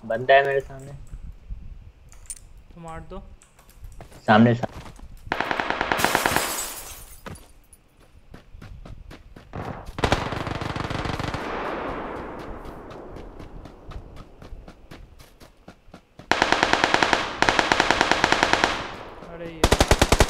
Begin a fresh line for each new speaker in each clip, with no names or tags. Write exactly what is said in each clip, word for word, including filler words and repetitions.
बंदा है मेरे सामने।
तो मार दो।
सामने सामने।
अरे यार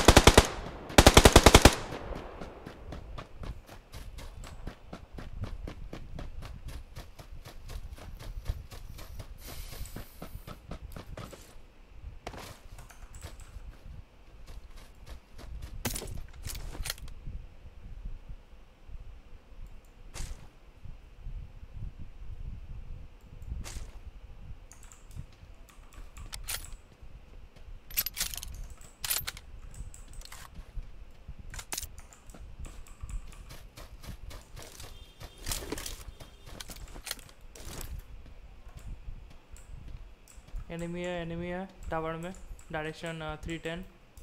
एनिमी है, एनिमी है टावर में, डायरेक्शन थ्री टेन।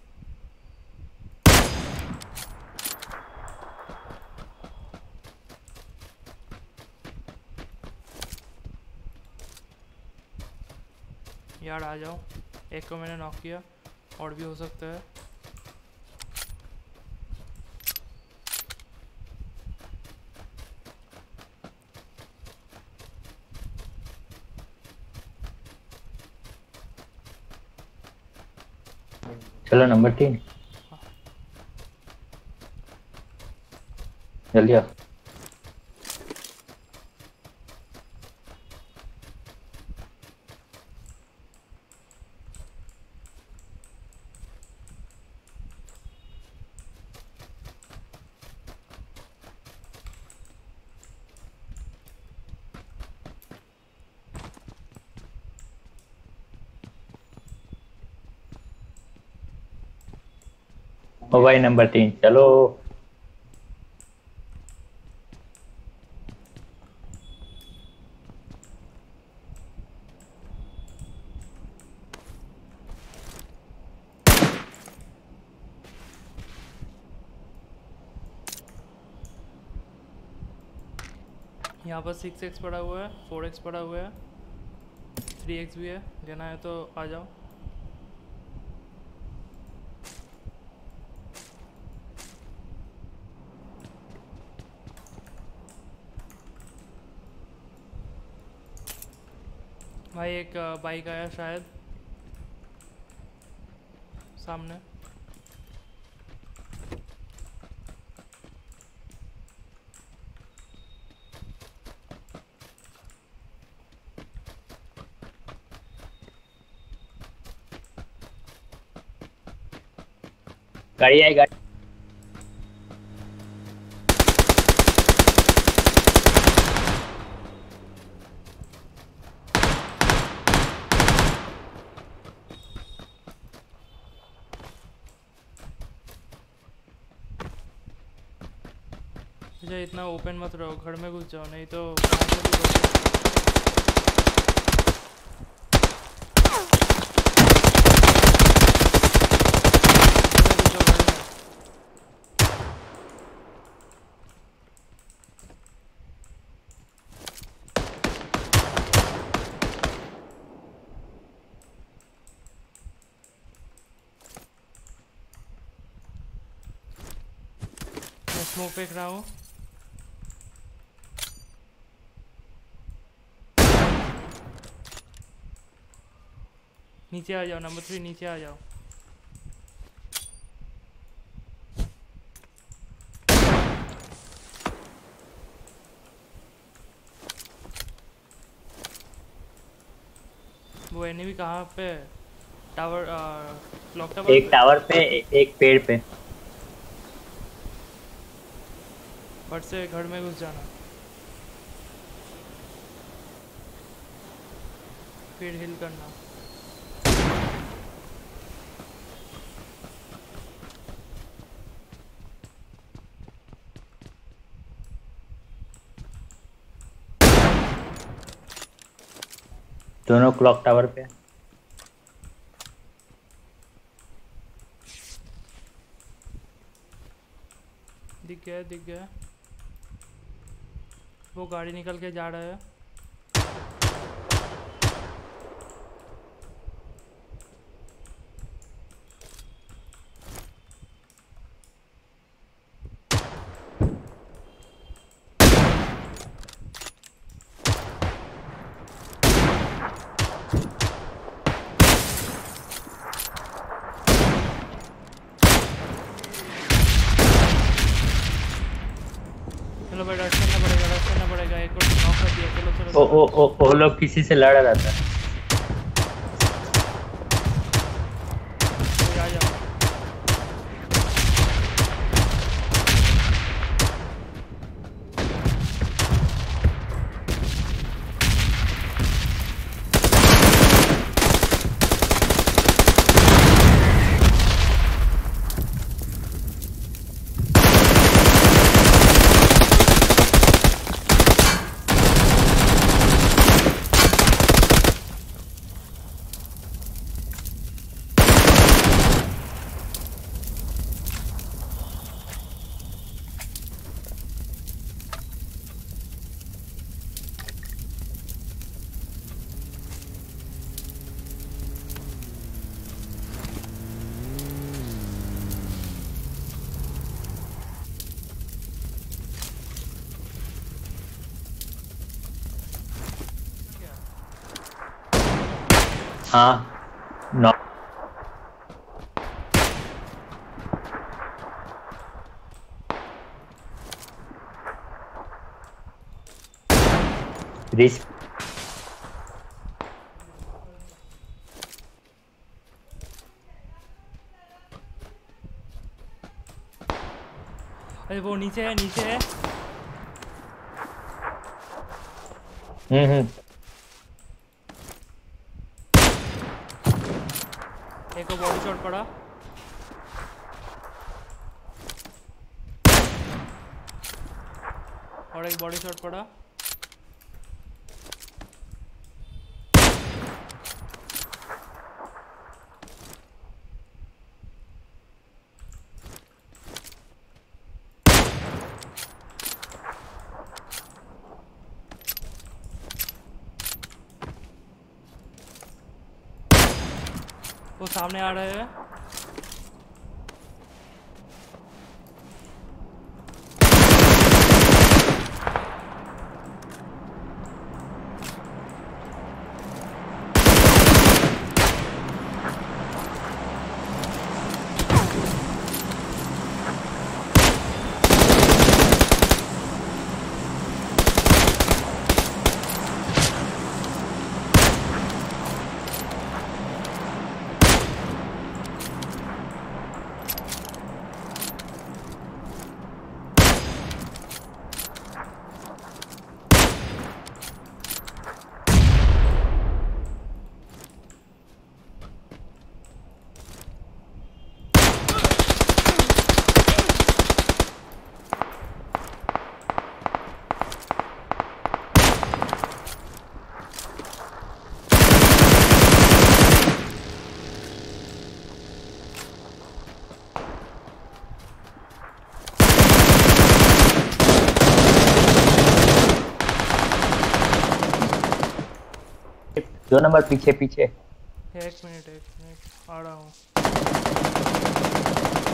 यार आ जाओ, एक को मैंने नॉक किया, और भी हो सकता है।
चलो नंबर तीन, जल्दी आओ। ओ भाई नंबर तीन चलो।
यहाँ पर सिक्स एक्स पड़ा हुआ है, फोर एक्स पड़ा हुआ है, थ्री एक्स भी है, लेना है तो आ जाओ। भाई एक बाइक आया शायद सामने।
गाड़ी आई गाड़ी।
अच्छा इतना ओपन मत रहो, घर में घुस जाओ, नहीं तो वहाँ से भी लोग- घर में घुस जाओ, घर में। मैं स्मोक फेंक रहा हूँ। नीचे आ जाओ, नंबर थ्री नीचे आ जाओ। वो एनिमी कहाँ पे है? टावर, क्लॉक टावर
एक
पे।
टावर पे ए, एक पेड़ पे।
बट से घर में घुस जाना, फिर हिल करना।
दोनों क्लॉक टावर पे।
दिख गया, दिख गया। वो गाड़ी निकल के जा रहा है।
ओ ओ ओ वो लोग किसी से लड़ रहा था।
कोई आ जाओ।
हाँ नौ। रिस्क।
अरे वो नीचे है, नीचे है।
हम्म हम्म।
एक को बॉडी शॉट पड़ा। और एक बॉडी शॉट पड़ा। वो सामने आ रहे हैं।
दो नंबर पीछे पीछे।
एक मिनट एक मिनट आ रहा हूँ।